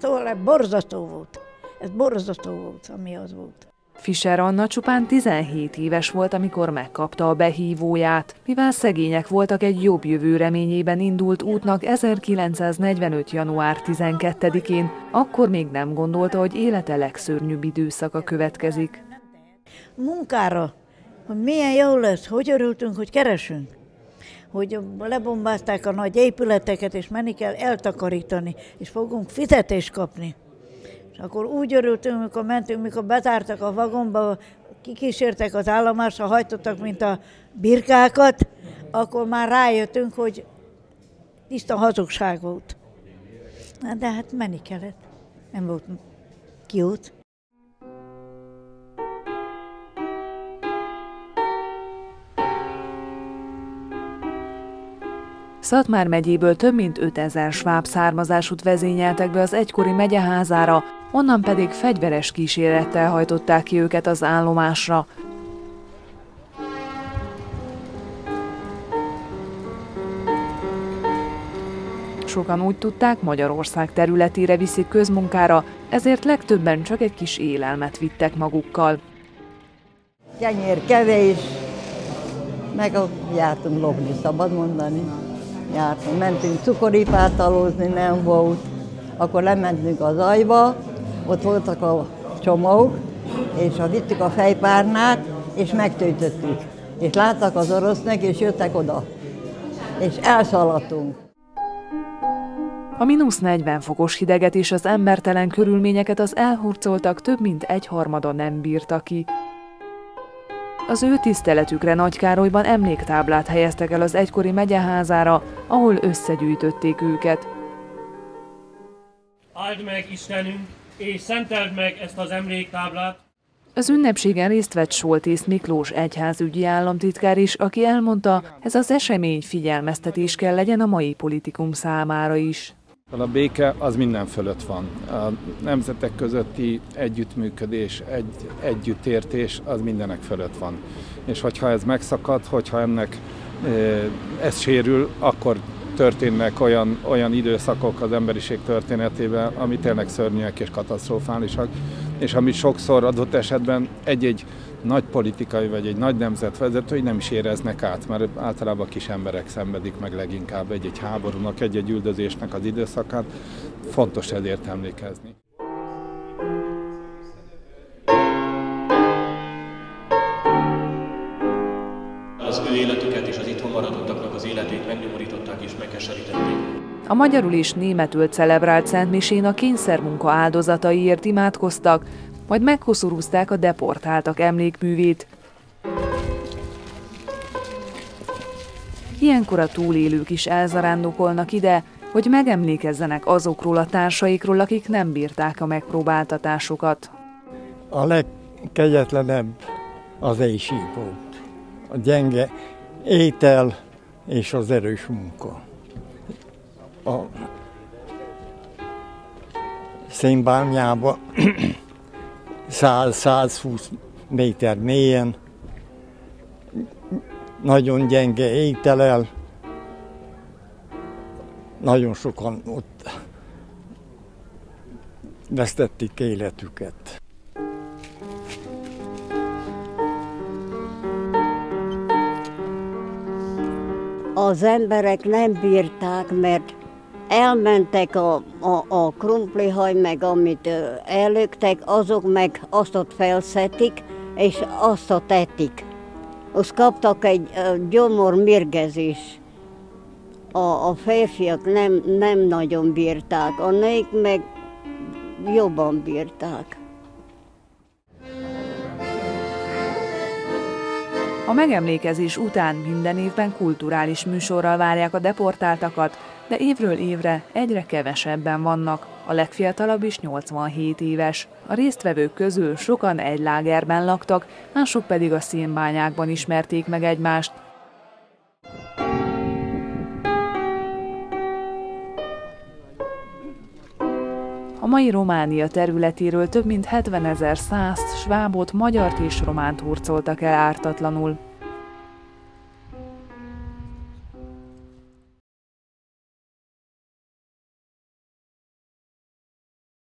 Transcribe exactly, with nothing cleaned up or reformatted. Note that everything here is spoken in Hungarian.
Szóval borzasztó volt. Ez borzasztó volt, ami az volt. Fischer Anna csupán tizenhét éves volt, amikor megkapta a behívóját. Mivel szegények voltak, egy jobb jövő reményében indult útnak ezerkilencszáznegyvenöt. január tizenkettedikén, akkor még nem gondolta, hogy élete legszörnyűbb időszaka következik. Munkára, hogy milyen jó lesz, hogy örültünk, hogy keresünk. Hogy lebombázták a nagy épületeket, és menni kell eltakarítani, és fogunk fizetést kapni. És akkor úgy örültünk, mikor mentünk, mikor bezártak a vagomba, kikísértek az állomásra, hajtottak, mint a birkákat, akkor már rájöttünk, hogy tiszta hazugság volt. De hát menni kellett. Nem volt kiút. Szatmár megyéből több mint ötezer sváb származásút vezényeltek be az egykori megyeházára, onnan pedig fegyveres kísérettel hajtották ki őket az állomásra. Sokan úgy tudták, Magyarország területére viszik közmunkára, ezért legtöbben csak egy kis élelmet vittek magukkal. Kenyér kevés, meg jártunk lopni, szabad mondani. Jártunk, mentünk cukoripát alózni, nem volt. Akkor lementünk az ajba, ott voltak a csomók, és ha vittük a fejpárnát, és megtöltöttük. És láttak az orosznek, és jöttek oda. És elszaladtunk. A mínusz negyven fokos hideget és az embertelen körülményeket az elhurcoltak több mint egyharmada nem bírta ki. Az ő tiszteletükre Nagykárolyban emléktáblát helyeztek el az egykori megyeházára, ahol összegyűjtötték őket. Áld meg, Istenünk, és szenteld meg ezt az emléktáblát! Az ünnepségen részt vett Soltész Miklós egyházügyi államtitkár is, aki elmondta, ez az esemény figyelmeztetés kell legyen a mai politikum számára is. A béke az minden fölött van. A nemzetek közötti együttműködés, egy, együttértés az mindenek fölött van. És hogyha ez megszakad, hogyha ennek ez sérül, akkor történnek olyan, olyan időszakok az emberiség történetében, ami tényleg szörnyűek és katasztrofálisak, és ami sokszor adott esetben egy-egy nagy politikai vagy egy nagy nemzetvezetői nem is éreznek át, mert általában kis emberek szenvedik meg leginkább egy-egy háborúnak, egy-egy üldözésnek az időszakát. Fontos ezért emlékezni. Az ő életüket és az itthon maradottaknak az életét megnyomorították és megkeserítették. A magyarul és németül celebrált szentmisén a kényszermunka áldozataiért imádkoztak, majd megkoszorúzták a deportáltak emlékművét. Ilyenkor a túlélők is elzarándokolnak ide, hogy megemlékezzenek azokról a társaikról, akik nem bírták a megpróbáltatásokat. A legkegyetlenebb az éjség volt. A gyenge étel és az erős munka. A szénbányába száz-százhúsz méter mélyen, nagyon gyenge étellel, nagyon sokan ott vesztették életüket. Az emberek nem bírták, mert elmentek a, a, a krumplihaj, meg amit ellöktek, azok meg azt ott felszetik, és azt ott etik. Azt kaptak egy gyomor mérgezés. A, a férfiak nem, nem nagyon bírták, a nők meg jobban bírták. A megemlékezés után minden évben kulturális műsorral várják a deportáltakat, de évről évre egyre kevesebben vannak. A legfiatalabb is nyolcvanhét éves. A résztvevők közül sokan egy lágerben laktak, mások pedig a szénbányákban ismerték meg egymást. A mai Románia területéről több mint hetvenezer szászt, svábot, magyart és románt hurcoltak el ártatlanul.